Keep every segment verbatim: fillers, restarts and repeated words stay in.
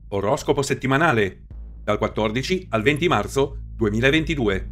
Oroscopo settimanale dal quattordici al venti marzo duemilaventidue.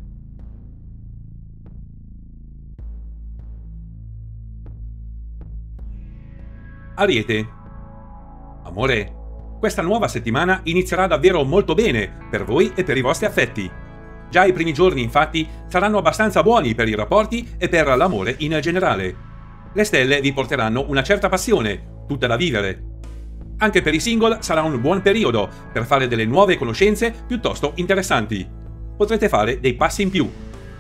Ariete. Amore, questa nuova settimana inizierà davvero molto bene per voi e per i vostri affetti. Già i primi giorni, infatti, saranno abbastanza buoni per i rapporti e per l'amore in generale. Le stelle vi porteranno una certa passione, tutta da vivere. Anche per i single sarà un buon periodo per fare delle nuove conoscenze piuttosto interessanti. Potrete fare dei passi in più.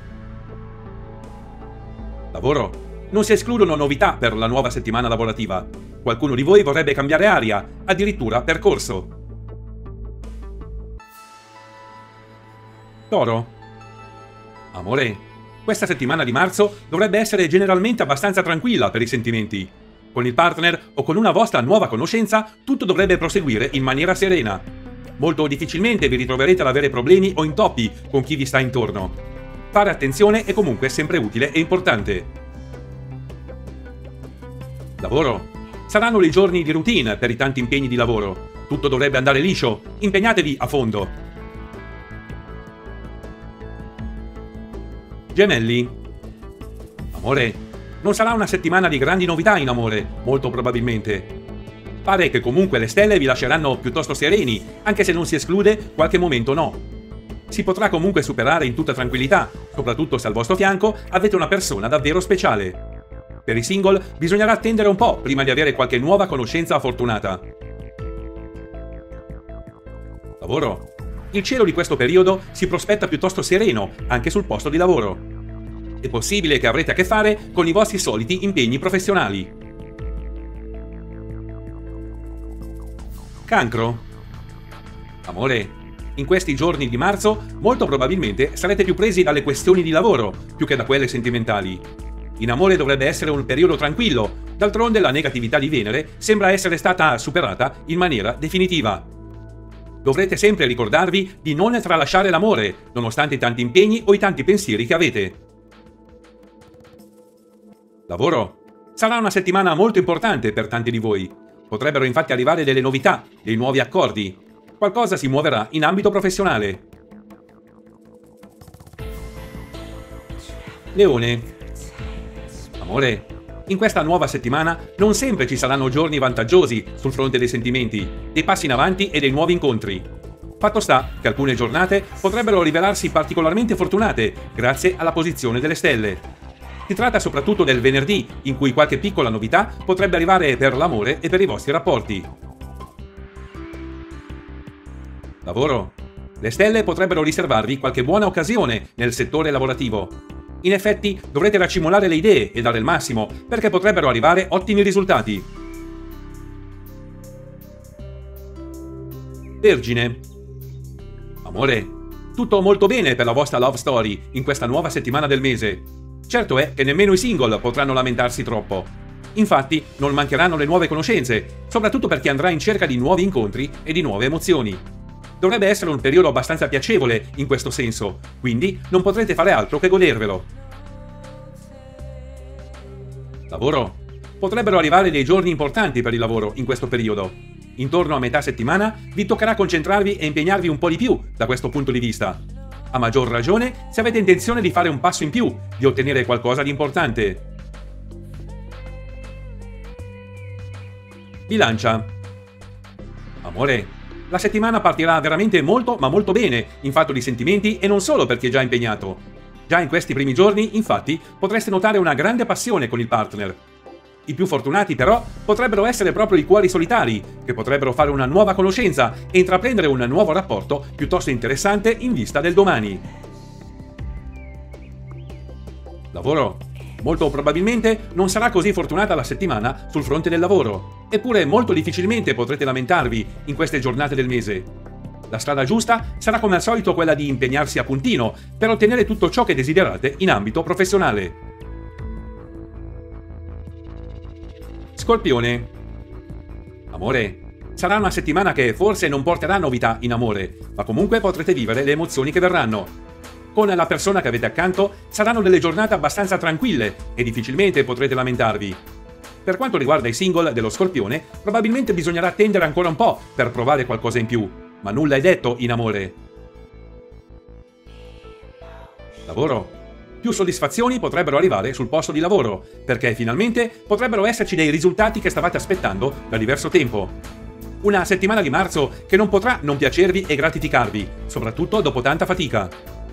Lavoro. Non si escludono novità per la nuova settimana lavorativa. Qualcuno di voi vorrebbe cambiare aria, addirittura percorso. Toro. Amore, questa settimana di marzo dovrebbe essere generalmente abbastanza tranquilla per i sentimenti. Con il partner o con una vostra nuova conoscenza tutto dovrebbe proseguire in maniera serena. Molto difficilmente vi ritroverete ad avere problemi o intoppi con chi vi sta intorno. Fare attenzione è comunque sempre utile e importante. Lavoro. Saranno dei giorni di routine per i tanti impegni di lavoro. Tutto dovrebbe andare liscio, impegnatevi a fondo. Gemelli. Amore, non sarà una settimana di grandi novità in amore, molto probabilmente. Pare che comunque le stelle vi lasceranno piuttosto sereni, anche se non si esclude qualche momento no. Si potrà comunque superare in tutta tranquillità, soprattutto se al vostro fianco avete una persona davvero speciale. Per i single bisognerà attendere un po' prima di avere qualche nuova conoscenza fortunata. Lavoro. Il cielo di questo periodo si prospetta piuttosto sereno, anche sul posto di lavoro. È possibile che avrete a che fare con i vostri soliti impegni professionali. Cancro. Amore, in questi giorni di marzo molto probabilmente sarete più presi dalle questioni di lavoro più che da quelle sentimentali. In amore dovrebbe essere un periodo tranquillo, d'altronde la negatività di Venere sembra essere stata superata in maniera definitiva. Dovrete sempre ricordarvi di non tralasciare l'amore, nonostante i tanti impegni o i tanti pensieri che avete. Lavoro. Sarà una settimana molto importante per tanti di voi. Potrebbero infatti arrivare delle novità, dei nuovi accordi. Qualcosa si muoverà in ambito professionale. Leone. Amore, in questa nuova settimana non sempre ci saranno giorni vantaggiosi sul fronte dei sentimenti, dei passi in avanti e dei nuovi incontri. Fatto sta che alcune giornate potrebbero rivelarsi particolarmente fortunate grazie alla posizione delle stelle. Si tratta soprattutto del venerdì, in cui qualche piccola novità potrebbe arrivare per l'amore e per i vostri rapporti. Lavoro. Le stelle potrebbero riservarvi qualche buona occasione nel settore lavorativo. In effetti dovrete racimolare le idee e dare il massimo, perché potrebbero arrivare ottimi risultati. Vergine. Amore, tutto molto bene per la vostra love story in questa nuova settimana del mese. Certo è che nemmeno i single potranno lamentarsi troppo. Infatti non mancheranno le nuove conoscenze, soprattutto per chi andrà in cerca di nuovi incontri e di nuove emozioni. Dovrebbe essere un periodo abbastanza piacevole in questo senso, quindi non potrete fare altro che godervelo. Lavoro. Potrebbero arrivare dei giorni importanti per il lavoro in questo periodo. Intorno a metà settimana vi toccherà concentrarvi e impegnarvi un po' di più da questo punto di vista. A maggior ragione se avete intenzione di fare un passo in più, di ottenere qualcosa di importante. Bilancia. Amore, la settimana partirà veramente molto ma molto bene in fatto di sentimenti e non solo per chi è già impegnato. Già in questi primi giorni, infatti, potreste notare una grande passione con il partner. I più fortunati, però, potrebbero essere proprio i cuori solitari, che potrebbero fare una nuova conoscenza e intraprendere un nuovo rapporto piuttosto interessante in vista del domani. Lavoro. Molto probabilmente non sarà così fortunata la settimana sul fronte del lavoro, eppure molto difficilmente potrete lamentarvi in queste giornate del mese. La strada giusta sarà come al solito quella di impegnarsi a puntino per ottenere tutto ciò che desiderate in ambito professionale. Scorpione. Amore, sarà una settimana che forse non porterà novità in amore, ma comunque potrete vivere le emozioni che verranno. Con la persona che avete accanto saranno delle giornate abbastanza tranquille e difficilmente potrete lamentarvi. Per quanto riguarda i single dello Scorpione, probabilmente bisognerà attendere ancora un po' per provare qualcosa in più, ma nulla è detto in amore. Lavoro. Più soddisfazioni potrebbero arrivare sul posto di lavoro, perché finalmente potrebbero esserci dei risultati che stavate aspettando da diverso tempo. Una settimana di marzo che non potrà non piacervi e gratificarvi, soprattutto dopo tanta fatica.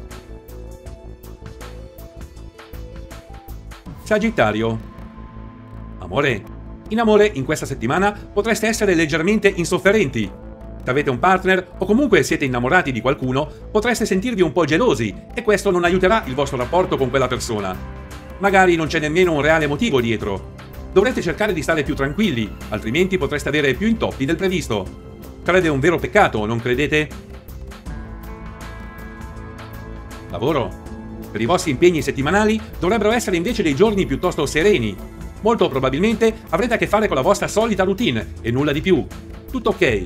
Sagittario. Amore. In amore, in questa settimana potreste essere leggermente insofferenti. Se avete un partner o comunque siete innamorati di qualcuno, potreste sentirvi un po' gelosi e questo non aiuterà il vostro rapporto con quella persona. Magari non c'è nemmeno un reale motivo dietro. Dovrete cercare di stare più tranquilli, altrimenti potreste avere più intoppi del previsto. Sarebbe un vero peccato, non credete? Lavoro. Per i vostri impegni settimanali dovrebbero essere invece dei giorni piuttosto sereni. Molto probabilmente avrete a che fare con la vostra solita routine e nulla di più. Tutto ok.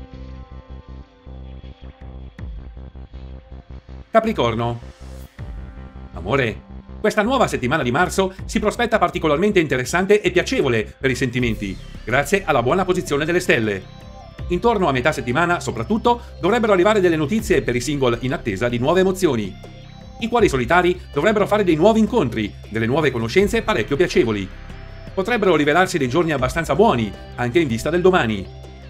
Capricorno. Amore. Questa nuova settimana di marzo si prospetta particolarmente interessante e piacevole per i sentimenti, grazie alla buona posizione delle stelle. Intorno a metà settimana, soprattutto, dovrebbero arrivare delle notizie per i single in attesa di nuove emozioni. I cuori solitari dovrebbero fare dei nuovi incontri, delle nuove conoscenze parecchio piacevoli. Potrebbero rivelarsi dei giorni abbastanza buoni, anche in vista del domani.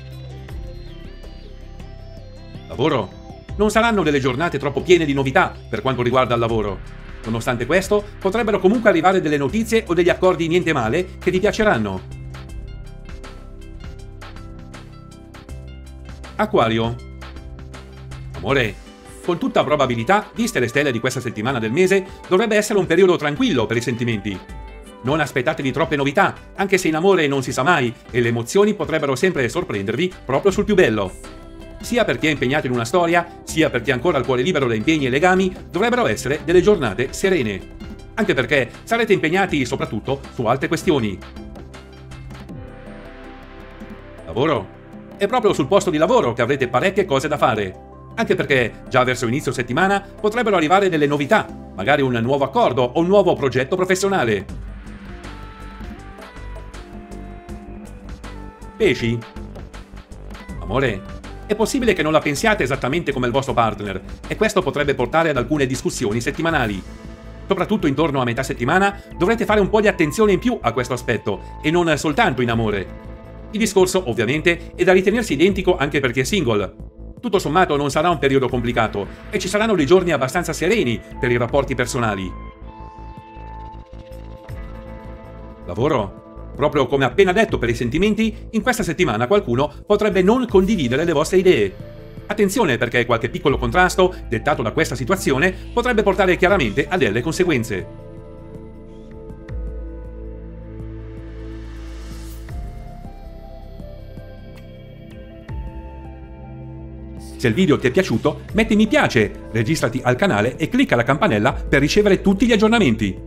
Lavoro. Non saranno delle giornate troppo piene di novità per quanto riguarda il lavoro. Nonostante questo, potrebbero comunque arrivare delle notizie o degli accordi niente male che ti piaceranno. Acquario. Amore. Con tutta probabilità, viste le stelle di questa settimana del mese, dovrebbe essere un periodo tranquillo per i sentimenti. Non aspettatevi troppe novità, anche se in amore non si sa mai e le emozioni potrebbero sempre sorprendervi proprio sul più bello. Sia per chi è impegnato in una storia, sia per chi ha ancora il cuore libero da impegni e legami, dovrebbero essere delle giornate serene. Anche perché sarete impegnati soprattutto su altre questioni. Lavoro. È proprio sul posto di lavoro che avrete parecchie cose da fare. Anche perché già verso inizio settimana potrebbero arrivare delle novità, magari un nuovo accordo o un nuovo progetto professionale. Pesci. Amore. È possibile che non la pensiate esattamente come il vostro partner, e questo potrebbe portare ad alcune discussioni settimanali. Soprattutto intorno a metà settimana dovrete fare un po' di attenzione in più a questo aspetto, e non soltanto in amore. Il discorso, ovviamente, è da ritenersi identico anche per chi è single. Tutto sommato non sarà un periodo complicato, e ci saranno dei giorni abbastanza sereni per i rapporti personali. Lavoro. Proprio come appena detto per i sentimenti, in questa settimana qualcuno potrebbe non condividere le vostre idee. Attenzione perché qualche piccolo contrasto, dettato da questa situazione, potrebbe portare chiaramente a delle conseguenze. Se il video ti è piaciuto, metti mi piace, registrati al canale e clicca la campanella per ricevere tutti gli aggiornamenti.